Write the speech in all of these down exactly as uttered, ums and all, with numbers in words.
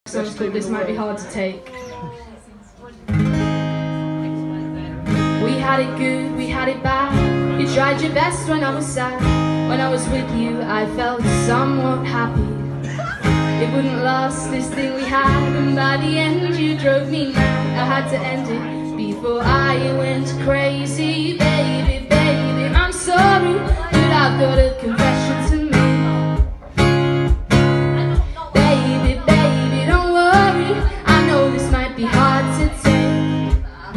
Sounds good, this might be hard to take. We had it good, we had it bad. You tried your best when I was sad. When I was with you, I felt somewhat happy. It wouldn't last, this thing we had, and by the end you drove me mad. I had to end it before I went crazy. Baby, baby, I'm sorry, but I've got a confession to make. Baby, baby, don't worry, I know this might be hard to take.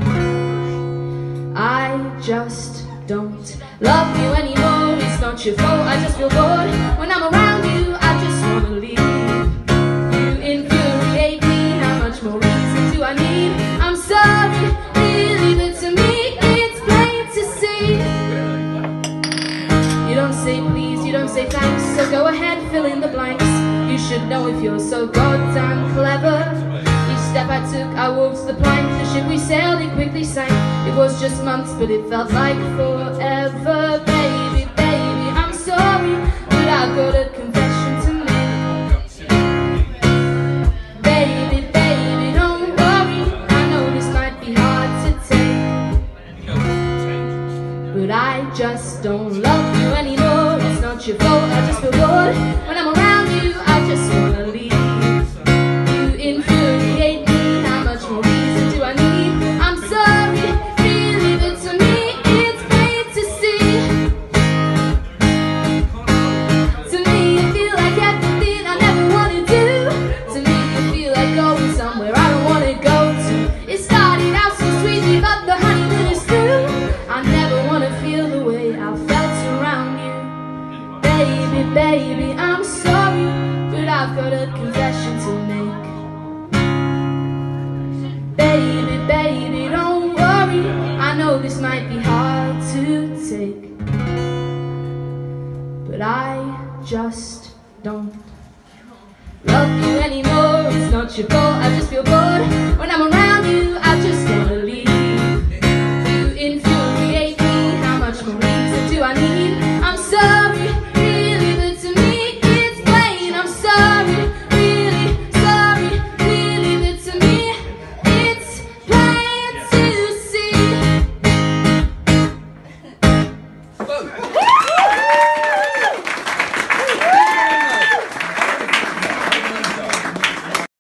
I just don't love you anymore, it's not your fault, I just feel bored. When I'm around you, I just wanna leave. You infuriate me, how much more reason do I need? I'm sorry, leave it to me, it's plain to see. You don't say please, you don't say thanks, so go ahead, fill in the blanks. You should know if you're so goddamn clever. Each step I took, I walked the plank. The ship we sailed, it quickly sank. It was just months, but it felt like forever. Baby, baby, I'm sorry, but I've got a confession to make. Baby, baby, don't worry, I know this might be hard to take, but I just don't love you anymore. It's not your fault, I just feel bored. When I'm around you, I just wanna leave. You infuriate me, how much more reason do I need? I'm sorry, leave it to me, it's plain to see. To me you feel like everything I never wanna do. To me you feel like going somewhere I don't wanna go to. It started out so sweetly, but the honeymoon is through. I never wanna feel the way I felt around you. Baby, baby, I'm sorry, but I've got a confession to make. Baby, baby, don't worry, I know this might be hard to take, but I just don't love you anymore. It's not your fault, I just feel bored. When I'm around you,